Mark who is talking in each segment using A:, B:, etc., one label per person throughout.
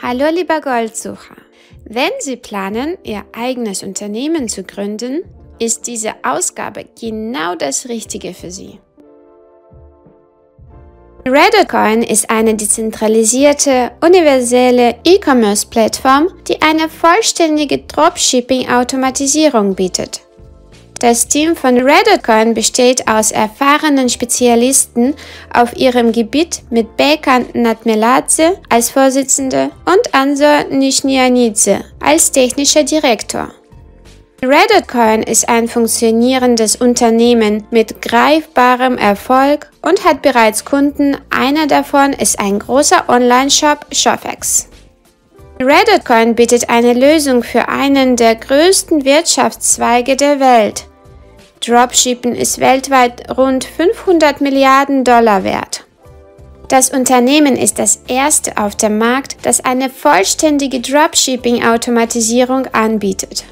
A: Hallo lieber Goldsucher! Wenn Sie planen, Ihr eigenes Unternehmen zu gründen, ist diese Ausgabe genau das Richtige für Sie. Redditcoin ist eine dezentralisierte, universelle E-Commerce-Plattform, die eine vollständige Dropshipping-Automatisierung bietet. Das Team von Redditcoin besteht aus erfahrenen Spezialisten auf ihrem Gebiet mit Bekan Natmeladze als Vorsitzende und Ansor Nishnianidze als technischer Direktor. Redditcoin ist ein funktionierendes Unternehmen mit greifbarem Erfolg und hat bereits Kunden. Einer davon ist ein großer Online-Shop Shophex. Redditcoin bietet eine Lösung für einen der größten Wirtschaftszweige der Welt. Dropshipping ist weltweit rund 500 Milliarden Dollar wert. Das Unternehmen ist das erste auf dem Markt, das eine vollständige Dropshipping-Automatisierung anbietet.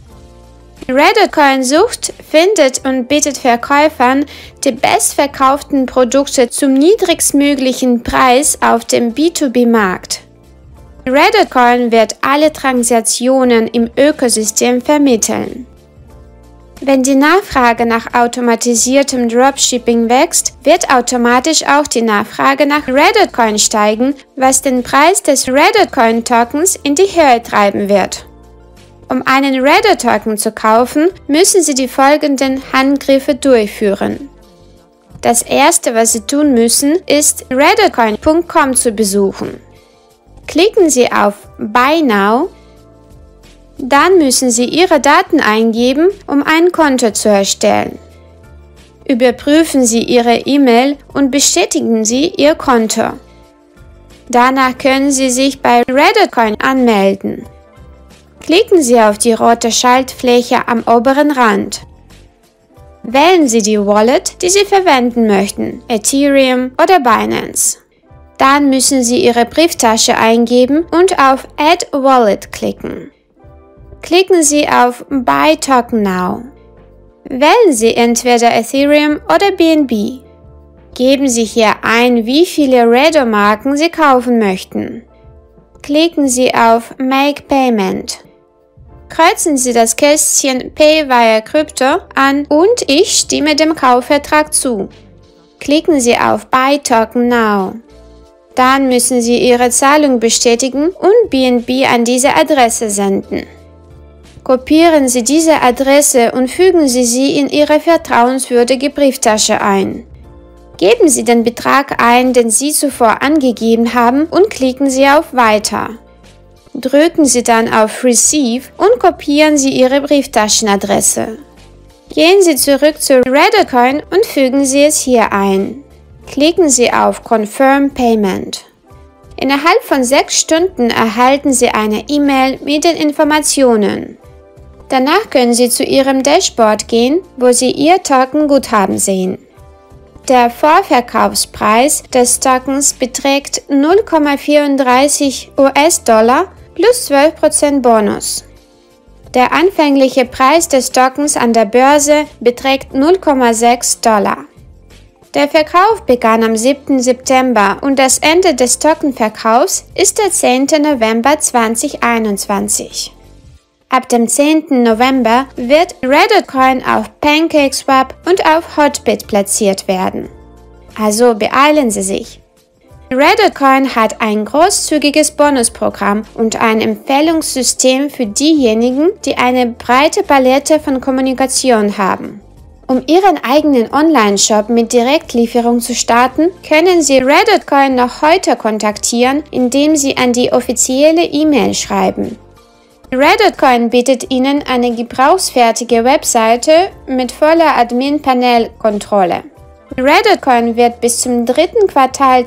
A: Redditcoin sucht, findet und bietet Verkäufern die bestverkauften Produkte zum niedrigstmöglichen Preis auf dem B2B-Markt. Redditcoin wird alle Transaktionen im Ökosystem vermitteln. Wenn die Nachfrage nach automatisiertem Dropshipping wächst, wird automatisch auch die Nachfrage nach Redditcoin steigen, was den Preis des Redditcoin-Tokens in die Höhe treiben wird. Um einen Reddit-Token zu kaufen, müssen Sie die folgenden Handgriffe durchführen. Das erste, was Sie tun müssen, ist redditcoin.com zu besuchen. Klicken Sie auf Buy Now. Dann müssen Sie Ihre Daten eingeben, um ein Konto zu erstellen. Überprüfen Sie Ihre E-Mail und bestätigen Sie Ihr Konto. Danach können Sie sich bei Redditcoin anmelden. Klicken Sie auf die rote Schaltfläche am oberen Rand. Wählen Sie die Wallet, die Sie verwenden möchten, Ethereum oder Binance. Dann müssen Sie Ihre Brieftasche eingeben und auf Add Wallet klicken. Klicken Sie auf Buy Token Now. Wählen Sie entweder Ethereum oder BNB. Geben Sie hier ein, wie viele Reddo-Marken Sie kaufen möchten. Klicken Sie auf Make Payment. Kreuzen Sie das Kästchen Pay via Crypto an und ich stimme dem Kaufvertrag zu. Klicken Sie auf Buy Token Now. Dann müssen Sie Ihre Zahlung bestätigen und BNB an diese Adresse senden. Kopieren Sie diese Adresse und fügen Sie sie in Ihre vertrauenswürdige Brieftasche ein. Geben Sie den Betrag ein, den Sie zuvor angegeben haben, und klicken Sie auf Weiter. Drücken Sie dann auf Receive und kopieren Sie Ihre Brieftaschenadresse. Gehen Sie zurück zu Redditcoin und fügen Sie es hier ein. Klicken Sie auf Confirm Payment. Innerhalb von 6 Stunden erhalten Sie eine E-Mail mit den Informationen. Danach können Sie zu Ihrem Dashboard gehen, wo Sie Ihr Token-Guthaben sehen. Der Vorverkaufspreis des Tokens beträgt 0,34 US-Dollar plus 12% Bonus. Der anfängliche Preis des Tokens an der Börse beträgt 0,6 Dollar. Der Verkauf begann am 7. September und das Ende des Tokenverkaufs ist der 10. November 2021. Ab dem 10. November wird Redditcoin auf PancakeSwap und auf Hotbit platziert werden. Also beeilen Sie sich! Redditcoin hat ein großzügiges Bonusprogramm und ein Empfehlungssystem für diejenigen, die eine breite Palette von Kommunikation haben. Um Ihren eigenen Online-Shop mit Direktlieferung zu starten, können Sie Redditcoin noch heute kontaktieren, indem Sie an die offizielle E-Mail schreiben. Redditcoin bietet Ihnen eine gebrauchsfertige Webseite mit voller Admin-Panel-Kontrolle. Redditcoin wird bis zum 3. Quartal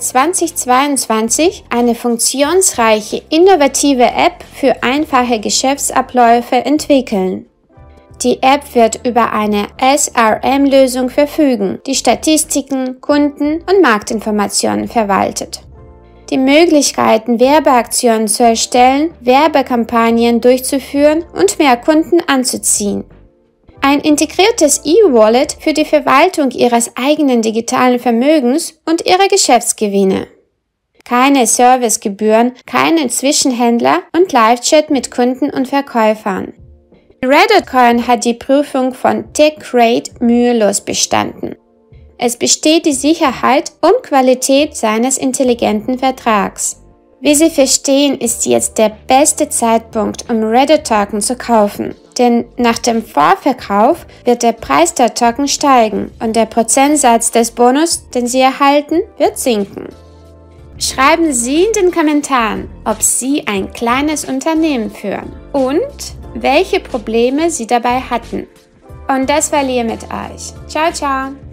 A: 2022 eine funktionsreiche, innovative App für einfache Geschäftsabläufe entwickeln. Die App wird über eine SRM-Lösung verfügen, die Statistiken, Kunden- und Marktinformationen verwaltet. Die Möglichkeiten, Werbeaktionen zu erstellen, Werbekampagnen durchzuführen und mehr Kunden anzuziehen. Ein integriertes E-Wallet für die Verwaltung Ihres eigenen digitalen Vermögens und Ihrer Geschäftsgewinne. keine Servicegebühren, keine Zwischenhändler und Live-Chat mit Kunden und Verkäufern. Reddit Coin hat die Prüfung von TechRate mühelos bestanden. Es besteht die Sicherheit und Qualität seines intelligenten Vertrags. Wie Sie verstehen, ist jetzt der beste Zeitpunkt, um Reddit-Token zu kaufen. Denn nach dem Vorverkauf wird der Preis der Token steigen und der Prozentsatz des Bonus, den Sie erhalten, wird sinken. Schreiben Sie in den Kommentaren, ob Sie ein kleines Unternehmen führen und welche Probleme Sie dabei hatten. Und das war Lia mit euch. Ciao, ciao!